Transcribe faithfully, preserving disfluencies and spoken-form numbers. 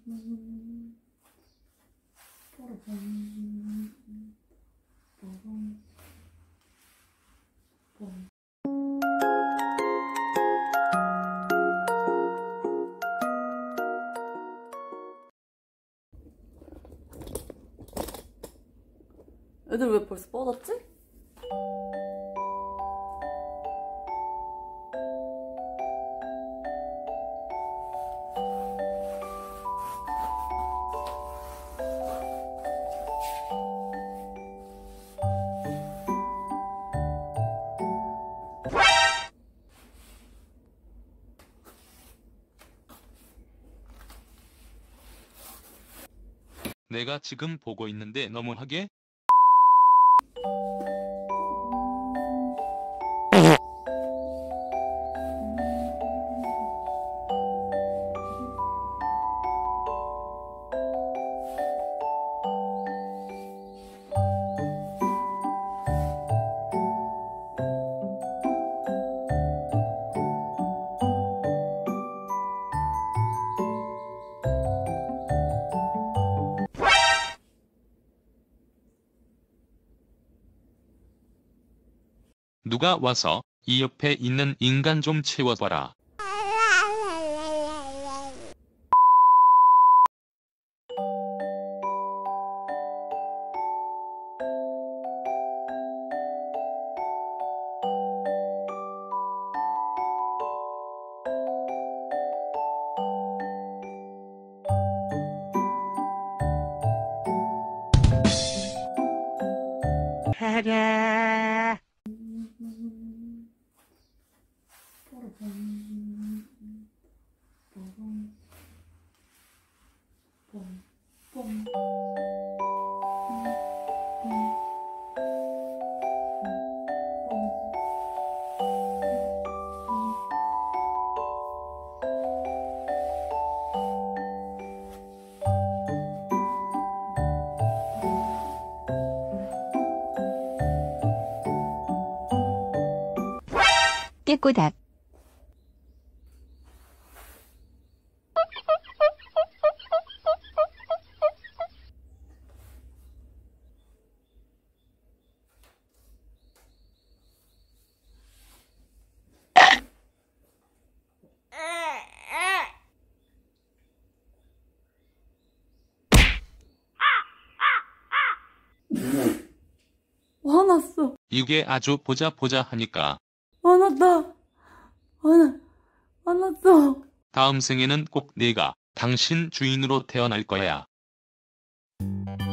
애들 왜 벌써 뻗었지? 내가 지금 보고 있는데 너무하게? 누가 와서 이 옆에 있는 인간 좀 치워봐라. 하랴. 깨꼬닥. 화났어. 이게 아주 보자 보자 하니까. 화났다. 화나, 화났어. 다음 생에는 꼭 내가 당신 주인으로 태어날 거야.